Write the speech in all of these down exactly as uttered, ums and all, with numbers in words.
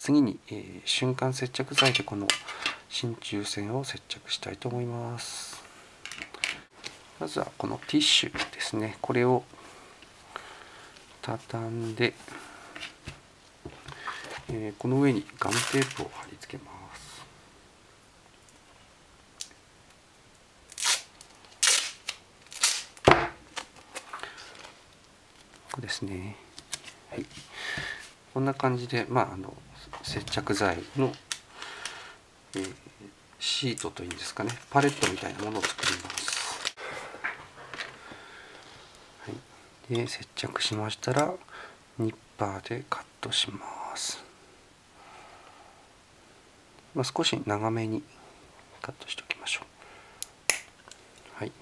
次に、えー、瞬間接着剤でこの真鍮線を接着したいと思います。まずはこのティッシュですね、これを畳んで、えー、この上にガムテープを貼り付けます。こうですね、はい、こんな感じで、まあ、あの接着剤の、えー、シートというんですかね、パレットみたいなものを作ります。はい、で接着しましたらニッパーでカットします。まあ、少し長めにカットしておきましょう。はい、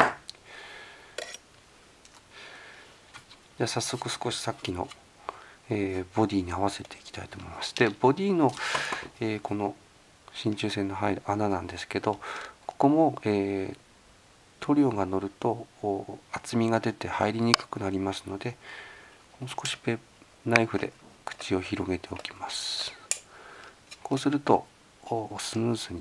じゃあ早速少しさっきの、えー、ボディに合わせていきたいと思います。でボディの、えー、この真鍮線の入る穴なんですけど、ここも、えー、塗料が乗ると厚みが出て入りにくくなりますので、もう少しペナイフで口を広げておきます。こうするとスムーズに、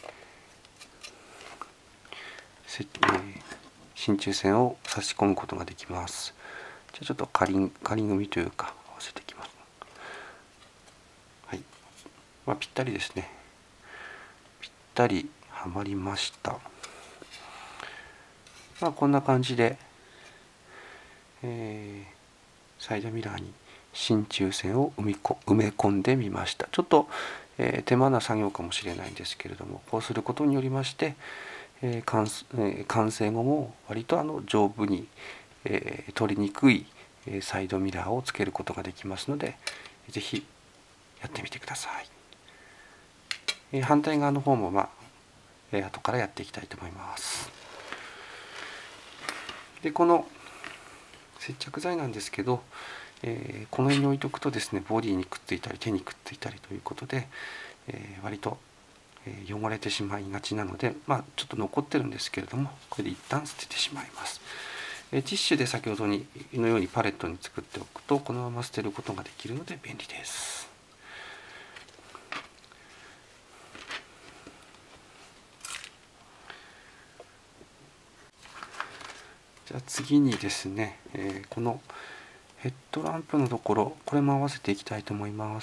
えー、真鍮線を差し込むことができます。じゃあちょっと仮仮組みというか合わせていきます。はい、まあ、ぴったりですね。ぴったりはまりました。まあ、こんな感じで、えー、サイドミラーに真鍮線を埋めこ埋め込んでみました。ちょっと、えー、手間な作業かもしれないんですけれども、こうすることによりまして、えー 完, えー、完成後も割とあの丈夫に、えー、取りにくいサイドミラーをつけることができますので、ぜひやってみてください。えー、反対側の方も、まあえー、後からやっていきたいと思います。でこの接着剤なんですけど、えー、この辺に置いとくとですね、ボディにくっついたり手にくっついたりということで、えー、割と汚れてしまいがちなので、まあ、ちょっと残ってるんですけれども、これで一旦捨ててしまいます。えー、ティッシュで先ほどにのようにパレットに作っておくとこのまま捨てることができるので便利です。じゃあ次にですね、えー、このヘッドランプのところ、これも合わせていきたいと思います。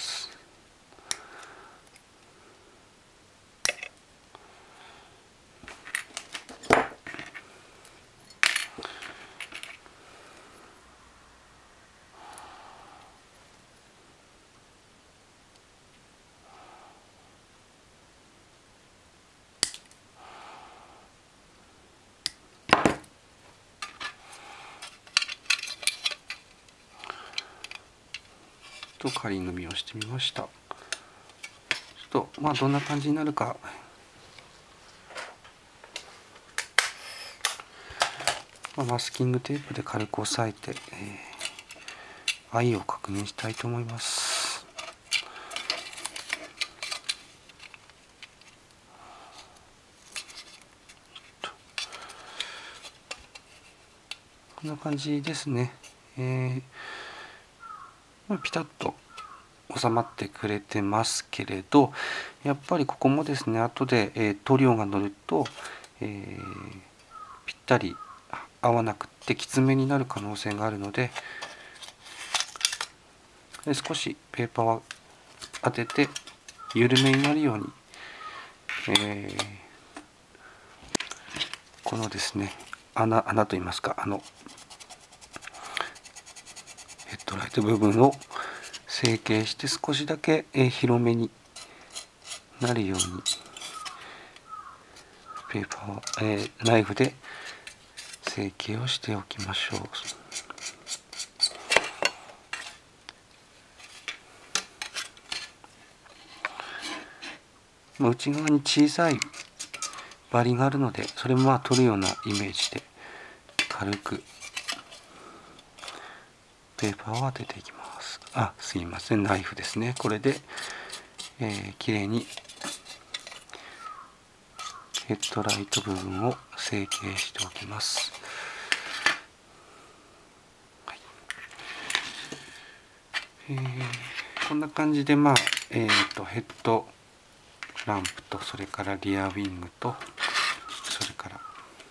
と仮組みをしてみました。ちょっとまあどんな感じになるか、まあ、マスキングテープで軽く押さえて、えー、愛を確認したいと思います。こんな感じですね。えーまあ、ピタッと収まってくれてますけれど、やっぱりここもですね、後で、えー、塗料が乗ると、えー、ぴったり合わなくてきつめになる可能性があるので、で少しペーパーを当てて緩めになるように、えー、このですね穴穴といいますか、あのヘッドライト部分を成形して少しだけ広めになるようにペーパーを、えー、ナイフで成形をしておきましょう。内側に小さいバリがあるので、それもまあ取るようなイメージで軽くペーパーを当てていきます。あ、すいません、ナイフですね。これで、えー、きれいにヘッドライト部分を成形しておきます。はい、えーこんな感じで、まあえー、とヘッドランプと、それからリアウィングと、それから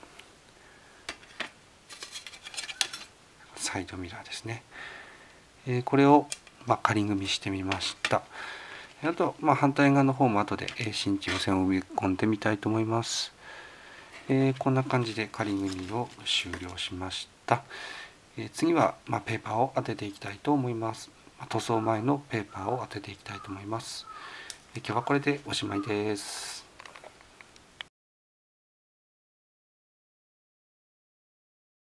サイドミラーですね、えー、これを、まあ、仮組みしてみました。あと、まあ、反対側の方も後で新中線を埋め込んでみたいと思います。えー、こんな感じで仮組みを終了しました。えー、次は、まあ、ペーパーを当てていきたいと思います。塗装前のペーパーを当てていきたいと思います。えー、今日はこれでおしまいです。